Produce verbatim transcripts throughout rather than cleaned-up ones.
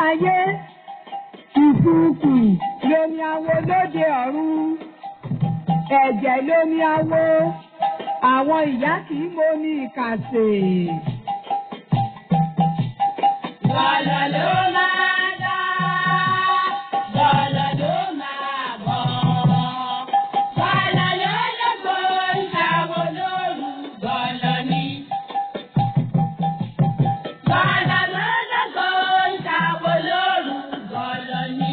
ayé ìfúùkù lómi awo lóde ọ̀run ẹ̀jẹ̀ lómi awo àwọn ìyá kì í mọ ní ìkàsè. Bọ̀lọ̀ ló máa dá, bọ̀lọ̀ ló máa bọ̀. Bọ̀lọ̀ ló lógo ìṣàwọ̀ lóru, bọ̀lọ̀ ni. Bọ̀lọ̀ ló lógo ìṣàwọ̀ lóru, bọ̀lọ̀ ni.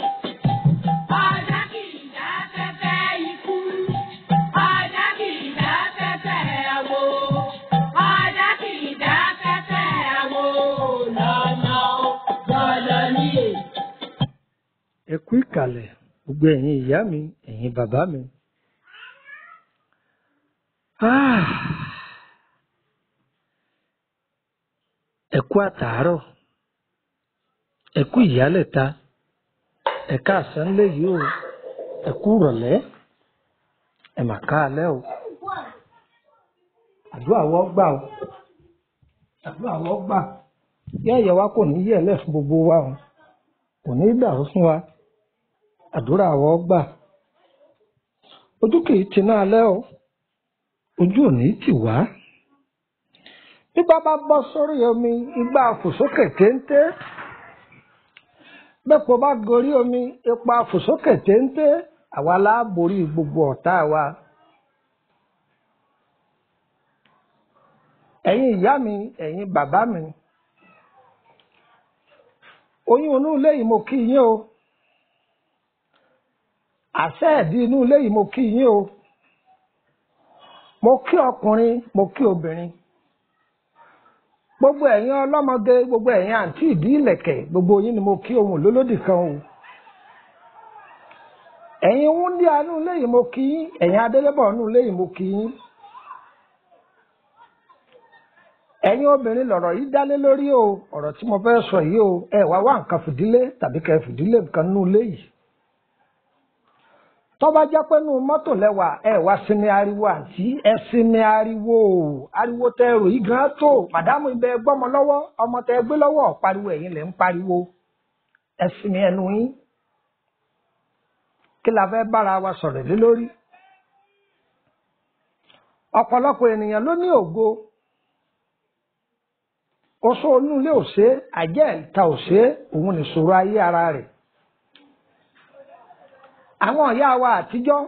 Ọ̀dà kì í dá pẹ́pẹ́ ikú, ọ̀dà kì í dá pẹ́pẹ́ àwo, ọ̀dà kì í dá pẹ́pẹ́ àwo lọ́nà bọ̀lọ̀ ni. Ẹ kú ìkàlẹ̀ gbogbo ẹ̀yin ìyá mi ẹ̀yin bàbá mi. Ah! Ẹ kú àtàárọ̀ ẹ kú ìyálẹ̀ta ẹ káàsán léyìí o ẹ kú ìrọ̀lẹ́ ẹ mà káalẹ́ o. Àdúrà wọ́ gbà o àdúrà wọ́ gbà yẹ́yẹ́ wa kò ní yẹ̀lẹ̀ fún gbogbo wa o kò ní dàrú fún wa. Àdúrà wọ́ gbà ojú kìí ti náà lẹ́ o ojú ò ní tì wá. Bí bàbá bọ́ sórí omi igbá fòsókè téńté bẹ́pọ̀ bá gorí omi ipa fòsókè téńté àwa láàborí gbogbo ọ̀tá wa. Ẹ̀yin ìyá mi ẹ̀yin bàbá mi oyún inú ilé yìí mo kí yín o àṣẹ ẹ̀dí inú ilé yìí mo kí yín o mo kí ọkùnrin mo kí obìnrin gbogbo ẹ̀yin ọlọ́mọge gbogbo ẹ̀yin àǹtí ìdí ìlẹ̀kẹ̀ gbogbo yín ni mo kí ohun lólódì kan o ẹ̀yin wúndíá inú ilé yìí mo kí yín ẹ̀yin adélébọ̀ inú ilé yìí mo kí yín ẹ̀yin obìnrin lọ̀rọ̀ yìí dálé lórí o ọ̀rọ̀ tí mo fẹ́ sọ yìí o ẹ wá wá nǹkan fìdílé tàbí kẹ́ fìdílé nǹkan nínú ilé yìí tó bá jẹ́ pé nínú mọ́tò lẹ́wà ẹ wá sinmi ariwo àǹtí ẹ sinmi ariwo ariwo tẹ ẹrù yìí gan tó màdámù ibẹ̀ gbọ́mọ lọ́wọ́ ọmọ tẹ gbé lọ́wọ́ pariwo ẹ̀yin lẹ̀ ń pariwo ẹ sinmi ẹnu yín kí la fẹ́ bára wa sọ̀rọ̀ lé lórí. Ọ̀pọ̀lọpọ̀ ènìyàn ló ní ògo oṣó inú ilé ò ṣe àjẹ́ ìta ò ṣe òun nìṣòro ayé ara rẹ̀. Àwọn ìyá wa àtijọ́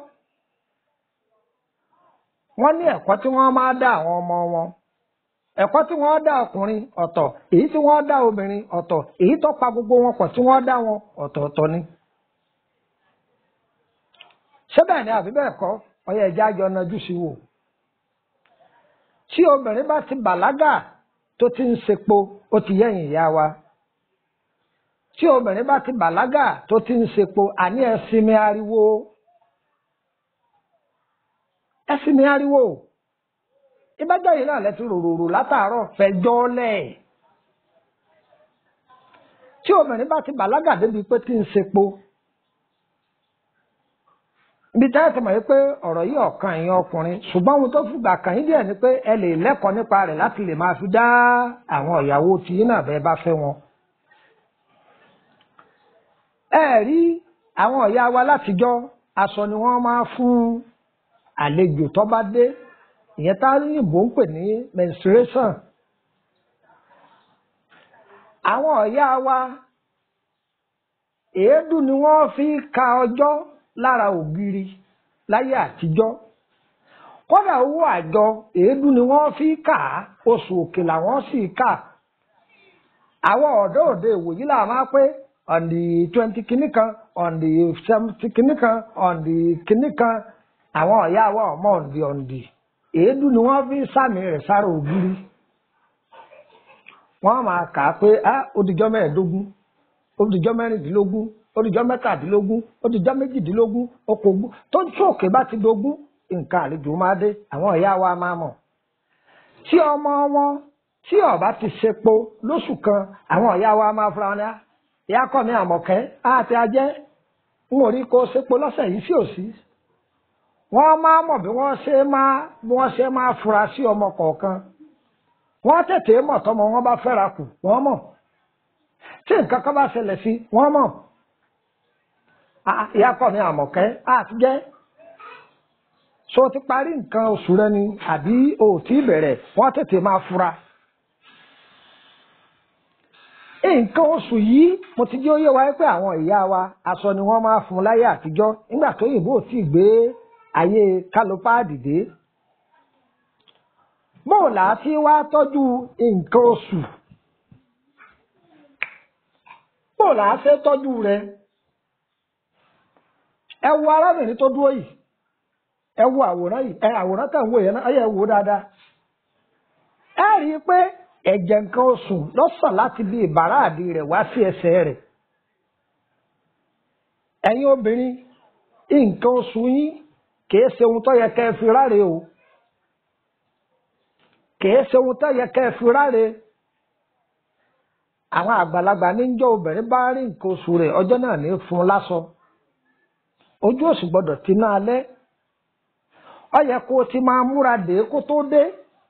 wọ́n ní ẹ̀kọ́ tí wọ́n máa dá àwọn ọmọ wọn ẹ̀kọ́ tí wọ́n dá ọkùnrin ọ̀tọ̀ èyí tí wọ́n dá obìnrin ọ̀tọ̀ èyí tó pa gbogbo wọn pọ̀ tí wọ́n dá wọn ọ̀tọ̀ọ̀tọ̀ ni. Ṣé bẹ́ẹ̀ ni àbí bẹ́ẹ̀ kọ́ ọyẹ ẹja jọ nájú sí wò. Tí obìnrin bá ti bàlágà tó ti ń sepo ó ti yẹ̀yìn ìyá wa. Tí obìnrin bá ti bàlágà tó ti ń sepo àní ẹ sinmi ariwo ẹ sinmi ariwo ìbájọ́ yìí náà lẹ́tí rororo látàárọ̀ fẹjọ́ lẹ̀. Tí obìnrin bá ti bàlágà débi pé tí ń sepo ibi tá ẹ ti mọ̀ pé ọ̀rọ̀ yìí ọ̀kan ẹ̀yin ọkùnrin ṣùgbọ́n ohun tó fìgbà kàn yín díẹ̀ ni pé ẹ lè lẹ́kọ̀ọ́ nípa rẹ̀ láti lè máa fi dá àwọn ìyàwó tiyín náà bẹ́ẹ̀ bá fẹ́ wọn. Ẹ rí àwọn ìyá wa látijọ́ aṣọ ni wọ́n máa fún àlejò tó bá dé ìyẹn tá òyìnbó ń pè ní menstruation. Àwọn ìyá wa èédú ni wọ́n fi ka ọjọ́ lára ògiri láyé àtijọ́ kódà owó àjọ èédú ni wọ́n fi kà á oṣù òkè làwọn sì kà. Àwọn ọ̀dọ́ òde ìwòyí là máa pé on the twenty kìíní kan on the seventy kìíní kan on the kìíní kan àwọn ọ̀yá wa ọmọ on the on the èédú ni wọ́n fi sàmì rẹ̀ sára ògiri. Wọ́n máa kà á pé á ó dijọ́ mẹ́ẹ̀ẹ́dógún ó dijọ́ mẹ́rìndínlógún ó dijọ́ mẹ́tàdínlógún ó dijọ́ méjìdínlógún okòógún tó ń sókè bá ti dógún nǹkan àlejò máa dé àwọn ìyá wa máa mọ̀. Tí ọmọ wọn tí ó bá ti ṣepo lóṣù kan àwọn ìyá wa máa fura wọn ìyá kọ́ mi àmọ̀kẹ́ àti ajẹ́ ń wò rí kó ṣepo lọ́sẹ̀ yìí sí òsì. Wọ́n máa mọ̀ bí wọ́n ṣe máa bí wọ́n ṣe máa fura sí ọmọ kọ̀ọ̀kan. Wọ́n tètè mọ̀ tọ́mọ wọn bá fẹ́ra kù wọ́n mọ̀. tí nǹkan kan bá ṣẹlẹ̀ sí wọ́n mọ̀ ìyá kọ́ mi Àmọ̀kẹ́ àti jẹ́ so ti parí nǹkan oṣù rẹ ni àbí o ò tí ì bẹ̀rẹ̀ wọ́n tètè máa fura. nǹkan oṣù yìí mo ti jẹ́ ó yé wa pé àwọn ìyá wa aṣọ ni wọ́n máa fún láyé àtijọ́ nígbà tó yìnbó ò tí ì gbé ayé kálópáàdì dé. bóòlà tí wá tọ́jú nǹkan oṣù bóòlà ṣe tọ́jú rẹ. ẹ wo arábìnrin tó dúró yìí ẹ wo àwòrán yìí ẹ àwòrán tẹ̀ ń wò yẹn náà ẹ wò dáadáa. ẹ rí i pé ẹ̀jẹ̀ nǹkan oṣù lọ́sàn láti bí ìbàrá àdì rẹ̀ wá sí ẹsẹ̀ rẹ̀. ẹ̀yin obìnrin nǹkan oṣù yín kìí ṣe ohun tó yẹ kẹ́ ẹ fi ráre o kìí ṣe ohun tó yẹ kẹ́ ẹ fi ráre. àwọn àgbàlagbà níjọ́ obìnrin bá rí nǹkan oṣù rẹ̀ ọjọ́ náà ní fún un láṣọ ojú òsì gbọ́dọ̀ ti ná alẹ́ ó yẹ kó o ti máa múra dé kó tó dé.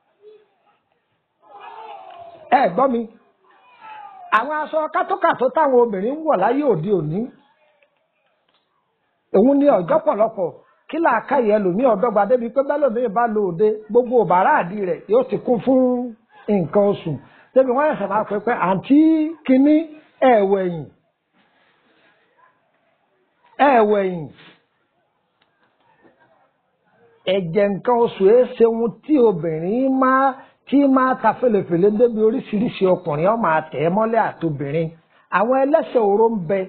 ẹ gbọ́ mi àwọn aṣọ kátókàtó táwọn obìnrin ń wọ̀ láyé òde òní òun ni ọjọ́ pọ̀lọpọ̀ kí làákàyè ẹlòmíì ọ̀dọ́gba débi pé bẹ́lòmíì bá lo òde gbogbo òbárà àdì rẹ̀ yóò ti kún fún nǹkan oṣù débi wọ́n ẹ̀sẹ̀ máa pẹ́ pẹ́ àǹtí kínní ẹ̀wẹ̀yìn ẹ̀wẹ̀yìn ẹ̀jẹ̀ nǹkan oṣù ẹ̀ ṣe ohun tí obìnrin máa tí máa ta fèlèfèlè débi oríṣiríṣi ọkùnrin ó máa tẹ̀ ẹ́ mọ́lẹ̀ àtobìnrin àwọn ẹlẹ́sẹ̀ oró ń bẹ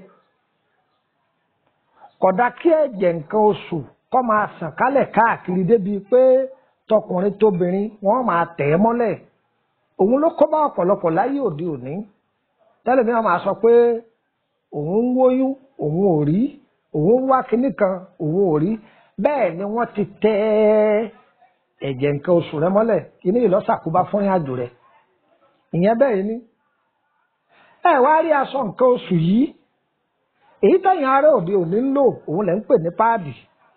kódà kí ẹ̀jẹ̀ nǹkan oṣù kó máa sàn kálẹ̀ káàkiri débi pé tọkùnrin tóbìnrin wọ́n máa tẹ̀ ẹ́ mọ́lẹ̀ òun ló kó bá ọ̀pọ̀lọpọ̀ láyé òde òní tẹ́lẹ̀ mi wọ́n máa sọ pé òun ń wóyún òun ò rí òun ń wá kinní kan òun ò rí bẹ́ẹ̀ ni wọ́n ti tẹ́ ẹ̀jẹ̀ nǹkan oṣù rẹ mọ́lẹ̀ kíní ìlọ́sàkóbá fún ìrìn àjò rẹ ìyẹn bẹ́ẹ̀ ni ẹ wá rí aṣọ nǹkan oṣù yìí èyí tẹ̀yìn ará òde òní ń lò òun lẹ̀ ń pè ní páàdì.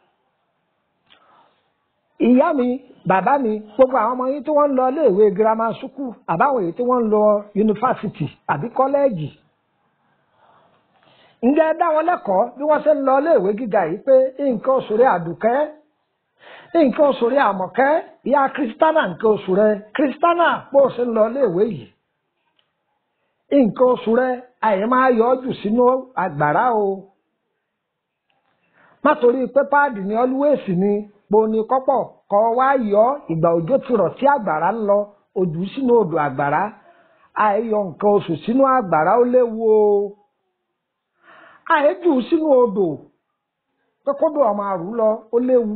ìyá mi bàbá mi gbogbo àwọn ọmọ yín tí wọ́n ń lọ iléèwé girama sukù àbáwọn èyí tí wọ́n ń lọ yunifásitì àbí kọ́lẹ́ẹ̀jì ǹjẹ́ ẹ dá wọn lẹ́kọ̀ọ́ bí wọ́n ṣe ń lọ iléèwé gíga yìí pé nǹkan oṣù rẹ àdùkẹ́ nǹkan oṣù rẹ àmọ̀kẹ́ ìyá kristana nǹkan oṣù rẹ kristana bó ṣe ń lọ iléèwé yìí nǹkan oṣù rẹ àyè máa yọ ọ́ jù sínú àgbàrá o má torí pé páàdì ní ọlúwèsì ni poni kọ́pọ̀ kọ́ wá yọ ìgbà òjò ti rọ̀ tí àgbàrá ń lọ ojú sínú odò àgbàrá àìyọ nǹkan oṣù sínú àgbàrá ó léwu o àìjù sínú odò pé kódò ọmọ àrùn lọ ó léwu.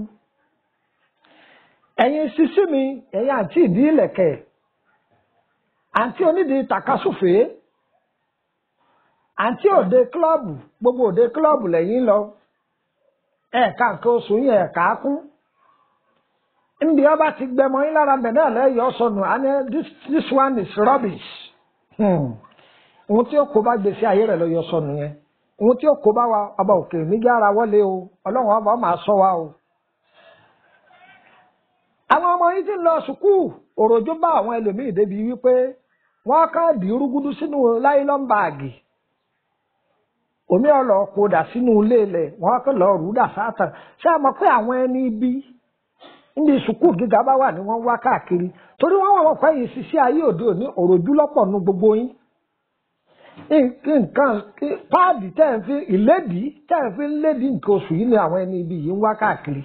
ẹ̀yin sísí mi ẹ̀yin àǹtí ìdí ìlẹ̀kẹ̀ àǹtí onídìí tàkasúfèé àǹtí òde kílọ̀bù gbogbo òde kílọ̀bù lẹ́yìn lọ ẹ̀ka nǹkan oṣù yẹn ẹ̀ka kún níbi ọba ti gbẹmọ yín lára bẹ̀rẹ̀ lẹ́yìn ọ̀sọ̀nù àní this this one is rubbish ohun tí ó kó bá gbèsè ayé rẹ̀ lọ yọ sọnù yẹn ohun tí ó kó bá wa ọba òkè níjà ara wọlé o ọlọ́run ọba máa sọ wa o. àwọn ọmọ yìí ti ń lọ sùkúù òròjó bá àwọn ẹlòmíì débi wípé wọ́n kàn dì rúgúdú sínú láìlọ́n báàgì omi ọ̀lọ́ kó dà sínú ilé ilẹ̀ wọ́n kàn lọ́ọ́ rú dà sáàtàn ṣé a mọ̀ pé àwọn ẹni ibi níbi sùkúù gíga bá wà ní wọ́n wá káàkiri torí wọ́n wà wọ́n pẹ́ yìí ṣiṣẹ́ ayé òde òní òròjú lọ́pọ̀ nu gbogbo yín nǹkan páàdì tẹ́ ẹ̀ fi ìlédìí tẹ́ ẹ̀ fi ń lédìí nǹkan oṣù yìí ni àwọn ẹni ibi yìí ń wá káàkiri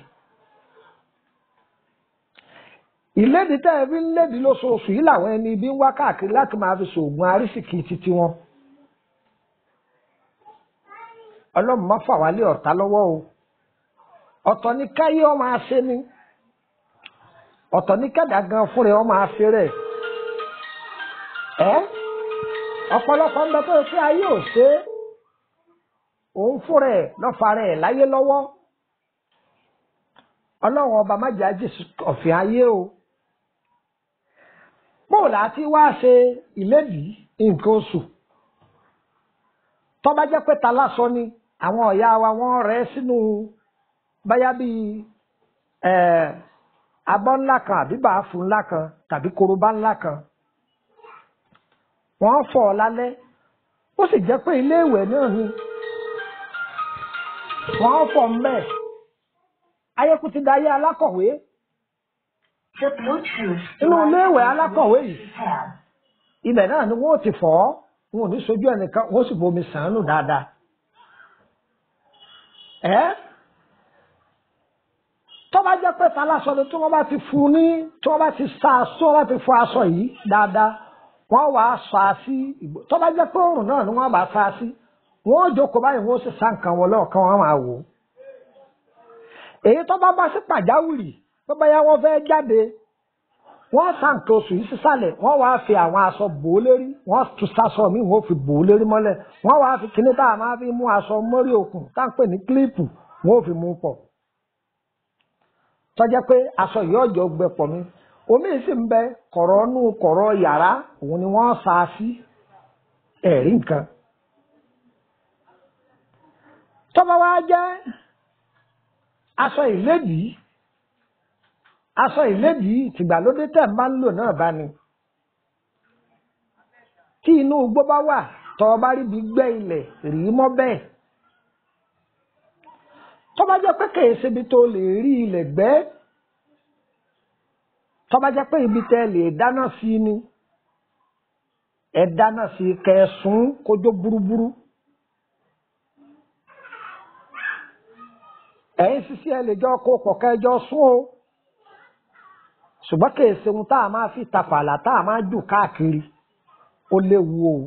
ìlédìí tẹ́ ẹ̀ fi ń lédìí lóṣooṣù yìí làwọn ẹni ibi ń wá káàkiri láti máa fi ṣoògùn arísìkì títí wọn ọlọ́run má fà wálé ọ̀tá lọ́wọ́ o ọ̀tọ̀ ní káyé ọ máa ṣe ni ọ̀tọ̀ ní kẹ́dà gan fún rẹ̀ ọ máa ṣe rẹ̀ ẹ́ ọ̀pọ̀lọpọ̀ ń bẹ tó ṣe ayé ò ṣe òun fún rẹ̀ lọ́fà rẹ̀ láyé lọ́wọ́ ọlọ́run ọba má jẹ́ àjèsí ọ̀fìn ayé o bóòlù àti wá ṣe ìlédìí nǹkan oṣù tó bá jẹ́ pé ta lásán ni àwọn ọ̀yá wa wọ́n rẹ̀ sínú báyá bíi abọ́ ńlá kan àbí bàáfù ńlá kan tàbí korobá ńlá kan wọ́n fọ̀ ọ́ lálẹ́ ó sì jẹ́ pé ilé ìwẹ̀ náà ni wọ́n fọ̀ ń bẹ̀. Ayéku ti dayé alákọ̀wé. Inú ilé ìwẹ̀ alákọ̀wé yìí ibẹ̀ náà ni wọ́n ti fọ̀ ọ́, wọn ò ní sojú ẹnìkan, wọ́n sì bomi sàn án nù dáadáa. Ẹ́ tó bá jẹ́ pé taláṣọ ni tí wọ́n bá ti fún ní tí wọ́n bá ti sa aṣọ wọ́n bá ti fọ aṣọ yìí dáadáa wọ́n wàá sọ àṣì ìgbò. Tó bá jẹ́ pé òrùn náà ni wọ́n bá sa àṣì wọ́n jókòó báyìí wọ́n sì sá nǹkan wọn lọ́ọ̀kan wọn máa wò ó. Èyí tó bá bá sí pàjáwìrì tó bá yá wọ́n fẹ́ jáde wọ́n sá nǹkan oṣù yìí sísàlẹ̀ wọ́n wàá fi àwọn aṣọ bò ó lérí wọ́n tún sásọ míì wọ́n fi bò ó lérí mọ́lẹ̀ wọ́n wàá fi kíní tá a máa fi mú aṣọ mórí òkun tá à ń pè ní kílíìpù wọ́n fi mú pọ̀. Tó jẹ́ pé aṣọ yìí ọjọ́ gbẹ pọ̀ mi omi sì ń bẹ kọ̀rọ̀ nù kọ̀rọ̀ yàrá òun ni wọ́n sá sí ẹ̀rí nǹkan. Tó bá wá jẹ́ aṣọ ìlédìí aṣọ ìlédìí tìgbàlódé tẹ̀ ń bá ń lò náà bá ní. Tí inú igbó bá wà tọ́ ọ bá rí bí gbẹ́ ilẹ̀ rí mọ́ bẹ́ẹ̀. Tó bá jẹ́ pé kèé ṣe ibi tó lè rí ilẹ̀ gbẹ́ tó bá jẹ́ pé ibi tẹ́ lè dáná sí ni ẹ dáná sí kẹsùn kójó burúburú. Ẹ̀yin sisi ẹ lè jọ kó kọ̀kẹ́ ẹjọ́ sún o ṣùgbọ́n kèé ṣe ohun tá a máa fi tapàlà tá a máa jù káàkiri ó léwu o.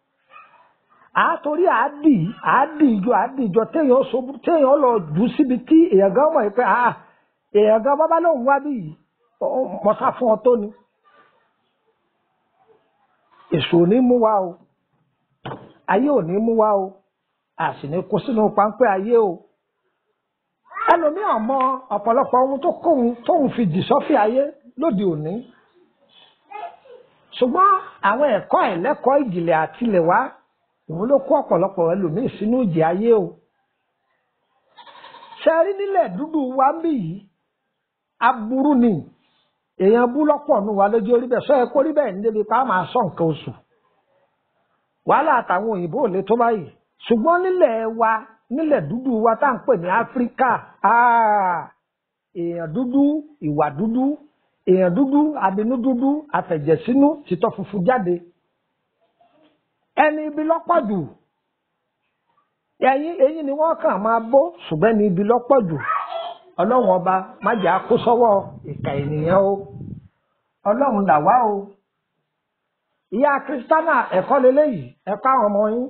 Àtorí àádì àádì ìjọ àádì ìjọ téèyàn ṣubú téèyàn lọ jù síbi tí èèyàn gan mọ̀ pé èèyàn gan bábá lòun wá bí yìí mọ̀sá fún ọ tó ni. Èṣù ò ní mú wa o ayé ò ní mú wa o a sì ní kó sínú páńpẹ́ ayé o. Ẹlòmíràn mọ ọ̀pọ̀lọpọ̀ ohun tó kóhun tóun fi jì sọ́fì ayé lóde òní. Ṣùgbọ́n àwọn ẹ̀kọ́ ẹ̀lẹ́kọ̀ọ́ ìjìnlẹ̀ àtilẹ̀wá òun ló kó ọ̀pọ̀lọpọ̀ ẹlòmíì sínú ìjì ayé o. Ṣé rí nílẹ̀ dúdú wa ń bì yìí aburú ni èèyàn bú lọ́pọ̀ nù wa lójú orí bẹ́ẹ̀ sọ ẹ kó rí bẹ́ẹ̀ níbi pa á máa sọ nǹkan oṣù. Wàhálà àtàwọn òyìnbó ò lè tó báyìí ṣùgbọ́n nílẹ̀ wa nílẹ̀ dúdú wa tá à ń pè ní Áfíríkà èèyàn dúdú ìwà dúdú èèyàn dúdú abinú dúdú àfẹ̀jẹ̀sínú títọ́ funfun jáde. Ẹni ibi lọ́pọ̀ jù ẹyin eyín ni wọ́n kàn máa bó ṣùgbọ́n ẹni ibi lọ́pọ̀ jù Ọlọ́run ọba má jẹ́ á kó sọ́wọ́ ìkà ènìyàn o Ọlọ́run là wá o. Ìyá Kristana ẹ̀kọ́ leléyìí ẹ̀kọ́ àwọn ọmọ yín.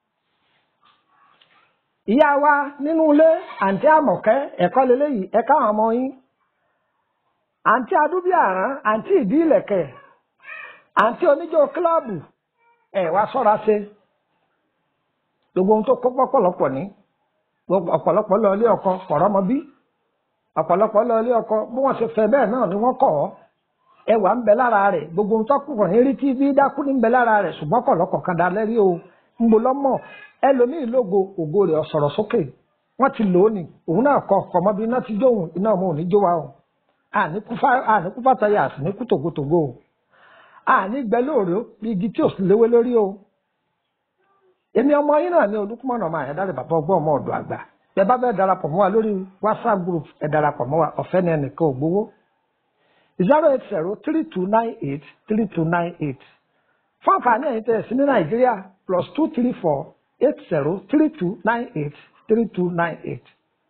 Ìyá wa nínú ilé àǹtí Àmọ̀kẹ́ ẹ̀kọ́ leléyìí ẹ̀kọ́ àwọn ọmọ yín. Àǹtí Adúbíàrán àǹtí Ìdí Ìlẹ̀kẹ̀ àǹtí oníjó kílọ̀bù ẹ̀ wá sọ́ra ṣe. Gbogbo ohun tó kó pọ̀pọ̀lọpọ̀ ní ọ̀pọ̀lọpọ̀ lọ ilé ọkọ pọ̀rọ́ mọ bí ọ̀pọ̀lọpọ̀ lọ ilé ọkọ bí wọ́n ṣe fẹ́ bẹ́ẹ̀ náà ni wọ́n kọ̀ ọ́. Ẹwà ń bẹ lára rẹ̀ gbogbo ohun tó kù kàn ní rí tí bí dákú ní ń bẹ lára rẹ̀ ṣùgbọ́n kọ̀lọ́kọ̀ kan dalẹ́ rí o ń bo lọ́mọ ẹlòmíì lógo ògo rẹ̀ ọ̀sọ̀rọ̀ sókè wọ́n ti lò ó ní òun náà kọ ọkọ̀ mọ́bí iná ti jóhun iná ọmọ òní jó wa o àní kú fàtàyà àti ní kú tògótògó o àní gbẹ lóòrè bí igi tí ò sì léwé lórí o. Èmi ọmọ yín náà ní Olúkúmọ̀nà ọmọ àyẹ̀dáre bàbá ọgbọ́n ọmọ ọ̀dọ̀ àgbà bẹ́ẹ̀ bá bẹ́ẹ̀ darapọ̀ mọ́ wa lórí WhatsApp group ẹ̀ darapọ̀ mọ́ wa ọ̀fẹ́ ní ẹnìkan ò gbowó zero eight zero three two nine eight three two nine eight fún àǹfààní ẹ̀yin tẹ̀ sí ní Nàìjíríà plus two three four eight zero three two nine eight three two nine eight.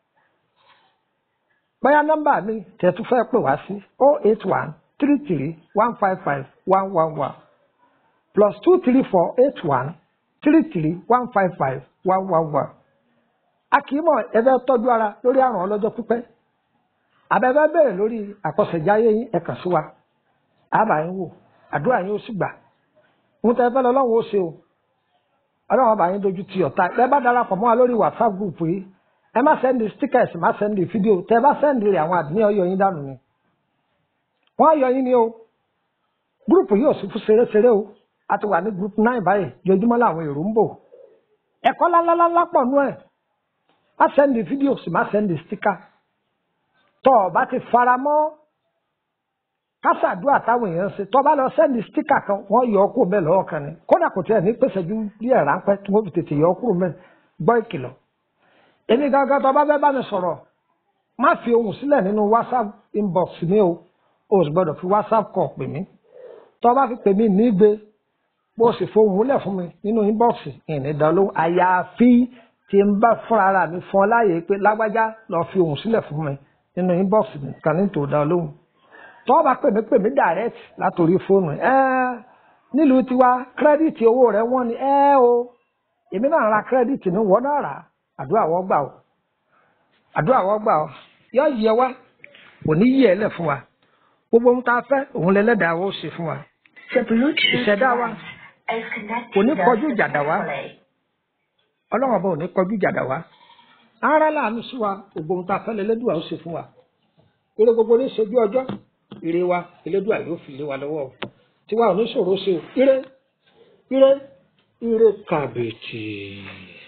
Bóyá nọ́mbà mi tẹ̀ tún fẹ́ pè wá sí oh eight one three three one five five one one one plus two three four eight one three three one five five one one one. A kì í mọ̀ ẹ fẹ́ tọ́jú ara lórí àrùn ọlọ́jọ́ pípẹ́. Àbẹ̀bẹ̀ bẹ̀rẹ̀ lórí àkọsẹ̀jáyé yín ẹ̀kàn sí wa. Àbá yín wò àdúrà yín ó sì gbà. Ohun tẹ́ fẹ́ lọ Ọlọ́run ó ṣe o. Ọlọ́run àbá yín dojú ti ọ̀tá. Ẹ bá darapọ̀ mọ́ wa lórí WhatsApp group yìí. Ẹ má sẹ́ndì stickers má sẹ́ndì fídíò. Tẹ́ bá sẹ́ndì rẹ̀ àwọn àdínní ọyọ yín dànù ni. Wọ́n yọ yín ni o. Gúrùpù yìí ò sí fún ṣeré-ṣeré o. A ti wà ní group nine báyìí. Jojúmọ́ làwọn èrò ń bò. Ẹ̀kọ́ lálálálá pọ̀ nú ẹ̀. Má sẹ́ndì fídíò sì má sẹ́ndì sticker. Tọ́ ọ bá ti fara mọ́ kásàdúrà táwọn èèyàn ṣe tó bá lọ sẹ́ndì stíkà kan wọ́n yọ ọkọ̀ mẹ́ lọ́wọ́ kan ni kódà kò tiẹ̀ ní pèsè ju díẹ̀ ráńpẹ́ tí wọ́n fi tètè yọ ọkọ̀ mẹ́ gbọ́ ìkìlọ̀. èmi gangan tó bá fẹ́ bá mi sọ̀rọ̀ má fi ohùn sílẹ̀ nínú whatsapp inbox mi o o sì gbọ́dọ̀ fi whatsapp call pè mí tó bá fi pè mí nígbè bó sì fohùn lẹ̀ fún mi nínú inbox ìní dánlóhùn àyàfi tí n bá fún ara mi fún ọ láàyè pé lágbájá lọ fi ohùn sílẹ̀ fún mi nínú inbox nìkan ní tò dánlóhùn tó bá pè mí pè mí direct látòrí fóònù ẹ nílùú tiwa kírẹ́dìtì owó rẹ̀ wọ́n ní ẹ o èmi náà ra kírẹ́dìtì ní wọ́n náà rà àdúrà wọ́n gbà o àdúrà wọ́n gbà o yọ yẹ wá kò ní yẹ ẹ lẹ̀ fún wa gbogbo ohun tá a fẹ́ òun lẹ́lẹ́dàá ó ṣe fún wa ìṣẹ̀dá wa kò ní kọjú ìjàdá wa ọlọ́run ọba ò ní kọjú ìjàdá wa ara láàánú sí wa gbogbo ohun tá a fẹ́ lẹ́lẹ́dùà ó ṣe fún wa eré gbogbo ní ìṣẹ́jú ọjọ́ ire wa elédùà yóò fi lé wa lọ́wọ́ o tiwa ò ní ṣòro ṣe o ire ire ire kàbètì.